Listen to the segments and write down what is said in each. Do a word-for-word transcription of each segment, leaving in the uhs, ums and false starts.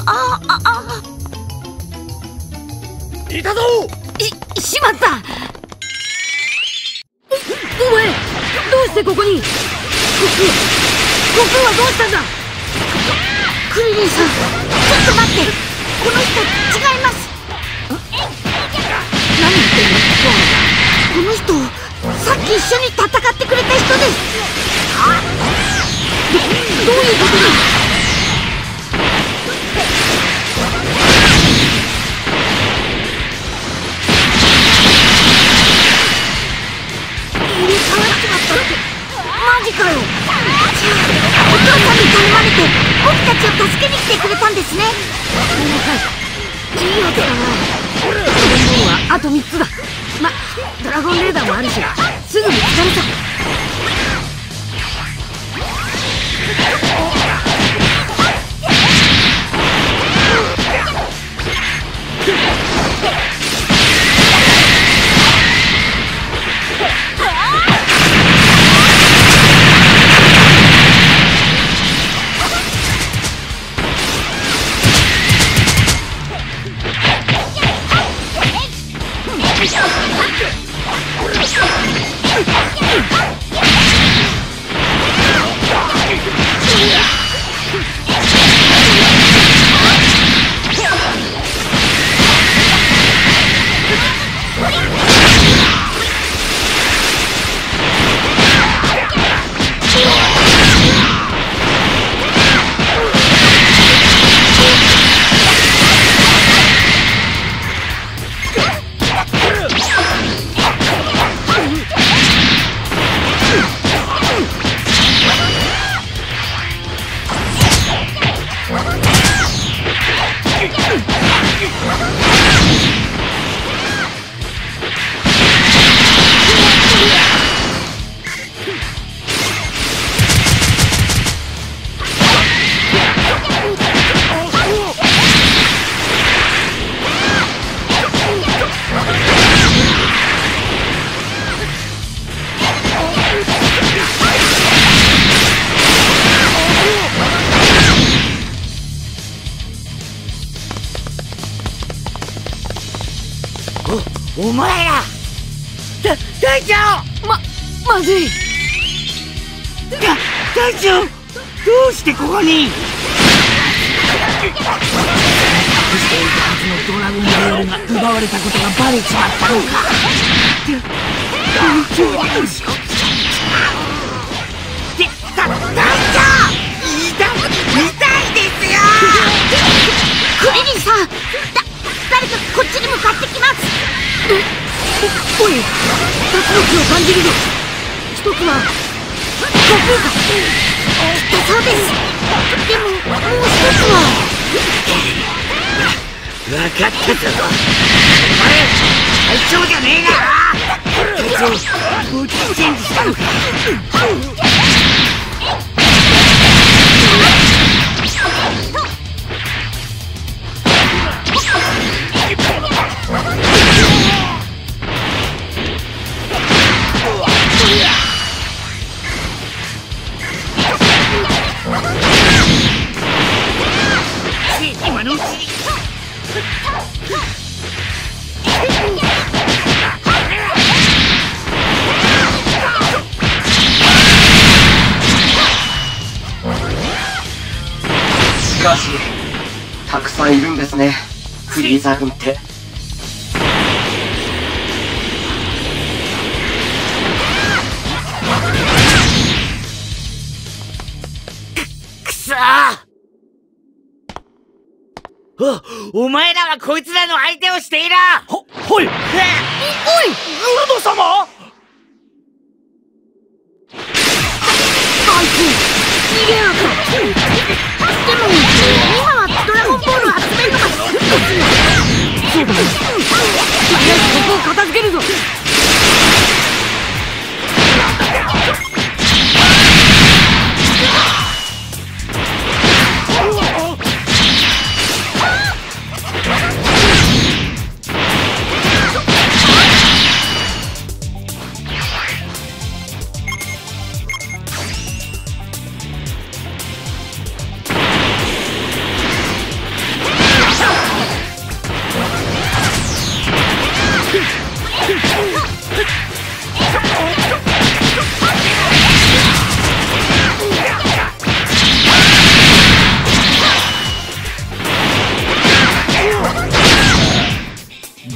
あああいたぞ。し、しまった。お前、どうしてここに。悟空、悟空はどうしたんだ。クリリンさん、ちょっと待って。この人違います。何言ってんのこの人、さっき一緒に戦ってくれた人です。ど、どういうことだ。入れ替わっちまったって、マジかよ。お父さんに頼まれて僕たちを助けに来てくれたんですね。いいやつだな。ドラゴンはあとみっつだ。ま、ドラゴンレーダーもあるしすぐ見つかるさ。お前ら、だ、隊長、ま、まずい。だ、隊長、どうしてここに。隠していたはずのドラゴンボールが奪われたことがバレちまったのか。隊長、どうしよう。で、だ、隊長、痛い、痛いですよ。クリリンさん、だ、誰かこっちに向かってきます。お、おい、二つの気を感じるぞ。一つは悟空か。きっとそうです。でももう一つは。分かってたぞ。お前隊長じゃねえな。隊長、武器チェンジしたのか。今のうちに。 しかしたくさんいるんですね、フリーザ軍って。 くそー。お、お前らはこいつらの相手をしている。 は、はい。おい、グルド様。あいつ逃げやがった。でも今はドラゴンボールを集めるのが先ですよ。そうだね。とりあえずここを片付けるぞ。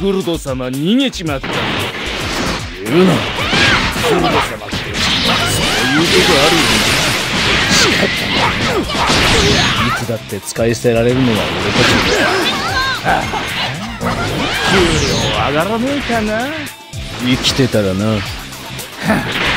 グルド様逃げちまったんだ。言うな。グルド様ってそういうとこあるよな。仕方ない。いつだって使い捨てられるのは俺たちだ。ああ、給料上がらねえかな。生きてたらな。はあ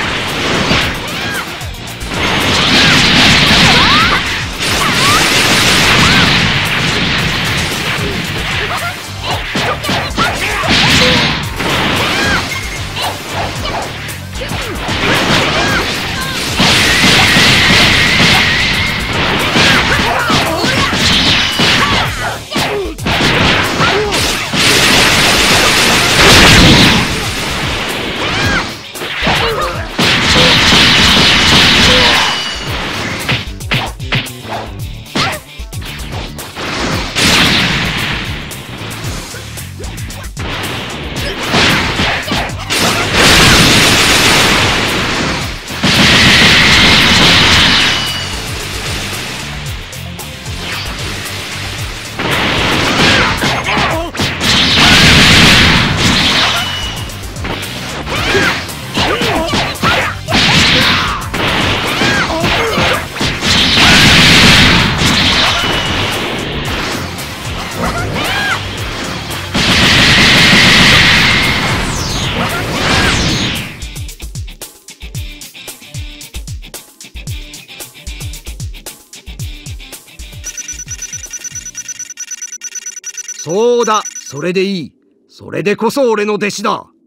そうだ、それでいい。それでこそ俺の弟子だ。